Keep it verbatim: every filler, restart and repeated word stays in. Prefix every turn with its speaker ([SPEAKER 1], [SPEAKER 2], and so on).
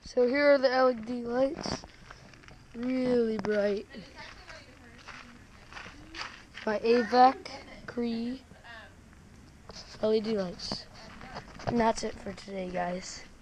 [SPEAKER 1] So here are the L E D lights. Really bright. By A V E C Cree L E D lights. And that's it for today, guys.